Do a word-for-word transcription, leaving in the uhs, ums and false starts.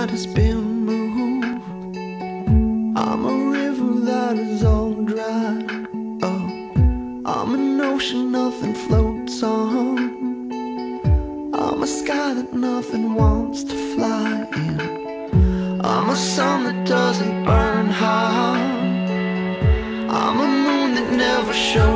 that has been moved. I'm a river that is all dry up. I'm an ocean nothing floats on. I'm a sky that nothing wants to fly in. I'm a sun that doesn't burn hot. I'm a moon that never shows